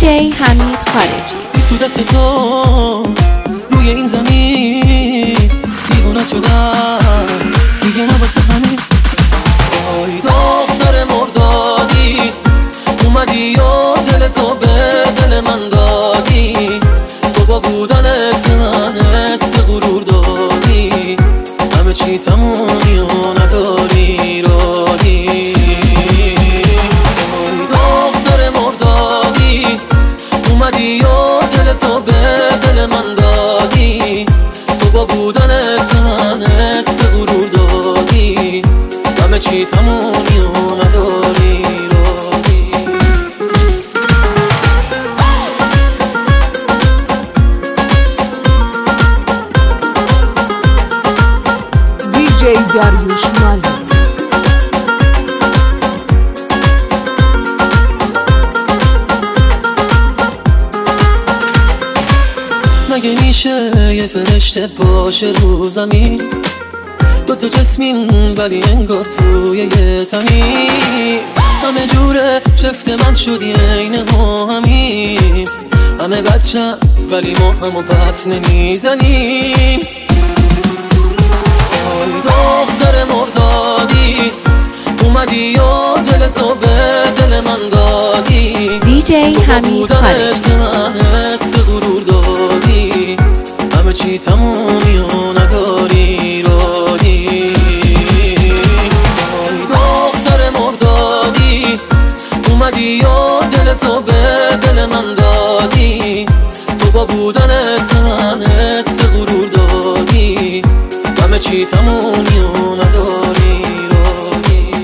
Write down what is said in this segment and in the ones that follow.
دیجی حمید خارجی. تو دست تو روی این زمین دیوانه شدم دیگه نباسه همین. آی دختر مردادی اومدی و دل تو به دل من دادی، تو با بودنت من حس غرور دادی، همه چی تمومی و نداری رادی. آی دختر مردادی اومدی و دل تو به دل من دادی، تو با بودنت من حس غرور دادی، همه چی تمومی و نداری رادی. دیجی داریوش مالی. مگه میشه یه فرشته باشه رو زمین، دوتا جسمین ولی انگار توی یه تمیم، همه جوره چفت من شدی عین ما همین، همه بچه ولی ما همو پس نمیزنیم. آی دختر مردادی اومدی و دل تو به دل من دادی، دیجی حمید خارجی. حس غرور دادی، همه چی تمومی و نداری رادی. آی دختر مردادی اومدی و دل تو به دل من دادی، تو با بودنت من حس غرور دادی، همه چی تمومی و نداری رادی.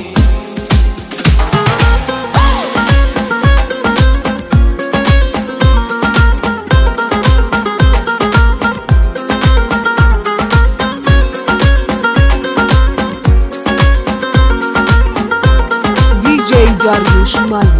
دیجی داریوش مالی.